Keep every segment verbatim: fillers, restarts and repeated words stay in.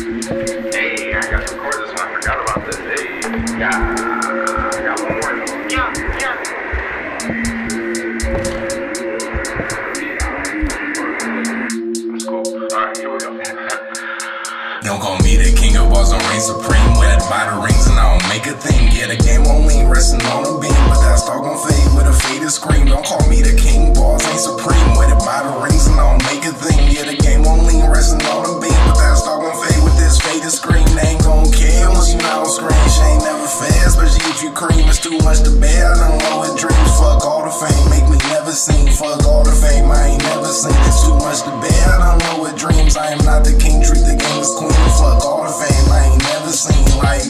Hey, I got to record this one. I forgot about this. Hey, yeah, I got one more. Yeah, yeah. That's cool. Alright, here we go. Don't call me the king of balls, don't reign supreme. Wedded by the rings and I don't make a thing. Yeah, the game on lean, resting on the beam, but that star gon' fade with a faded scream. Don't call me the king, balls ain't supreme. Wedded by the rings and I don't make a thing. Yeah, the game on lean, resting on the beam, but that star gon' fade with this faded scream. They ain't gon' care once you not on screen. She ain't never fair, especially if you cream. It's too much to bear, I don't know what dreams. Fuck all the fame, make me never seen. Fuck all the fame, I ain't never seen. It's too much to bear, I don't know what dreams. I am not the king, treat the game as queen. Fuck all the fame, I ain't never seen. Like,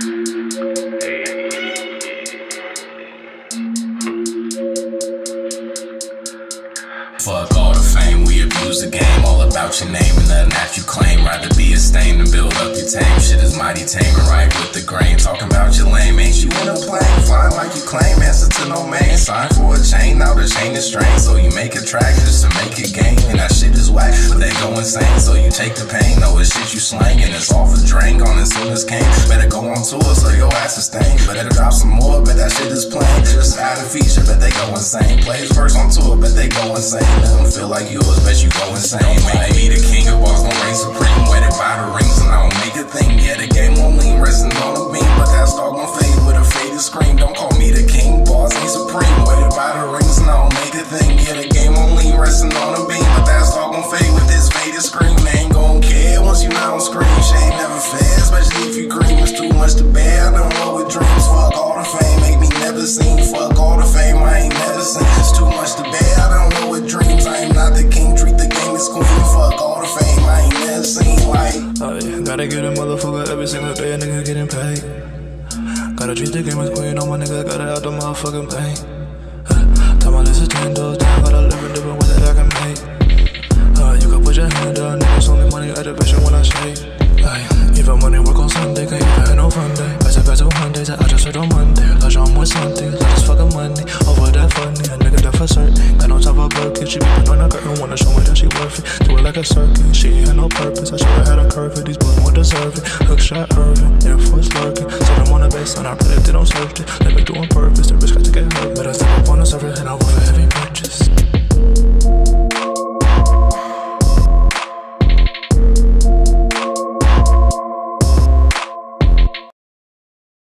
fuck all the fame, we abuse the game. All about your name and nothing that you claim. Rather be a stain than build up your tame. Shit is mighty tame and right with the grain. Talking about your lame, ain't you in a plane? Flying like you claim, answer to no man. Sign for a chain, now the chain is strained. So you make a track just to make it gain. And that shit is whack, but they go insane. So you take the pain, know it's shit you slang. And it's off a drain, gone as soon as came. Better go on tour so your ass is stained. Better drop some more, bet that shit is plain. Just add a feature, bet they go insane. Plays verse on tour, bet they go insane. Let them feel like yours, bet you go insane. Make me the king of balls, don't reign supreme. Wedded by the rings and I don't make a thing. Yeah, the game won't lean, resting on the beam, but that star gon' fade with a faded scream. Don't call me the king, balls ain't supreme. Wedded by the rings and I don't make a thing. Yeah, the game won't lean, resting on the beam, but that star gon' fade with this faded scream. They ain't gon' care once you not on screen. She ain't never fair, especially if you cream. It's too much to bear, I don't know what dreams. Fuck all the fame, make me never seen. Fuck all the fame, I ain't never seen. It's too much to bear, I don't know what dreams. I am not the king, treat the game as queen. Fuck all the fame, I ain't never seen. Like, oh, yeah. Gotta get a motherfucker every single day, a nigga getting paid. Gotta treat the game as queen, on my nigga, gotta out the motherfucking pain. uh, Tell my list of ten doors down, gotta live in different ways that I can make. uh, You can put your hand down, niggas only money at the vision when I shake. Ay, even money work on Sunday, can't even have no fun day. Better better one days, I just heard on Monday. Like I'm with something, like just fucking money. Over that funny, a nigga that for certain. Got no time for Birkin, she be putting on a curtain. Wanna show me that she worth it, do it like a circuit. She ain't had no purpose, I should've had a curve it. These boys won't deserve it, hook shot Irvin, Air Force lurking. So I'm on the baseline, I predict they don't search it. Let me do on purpose, the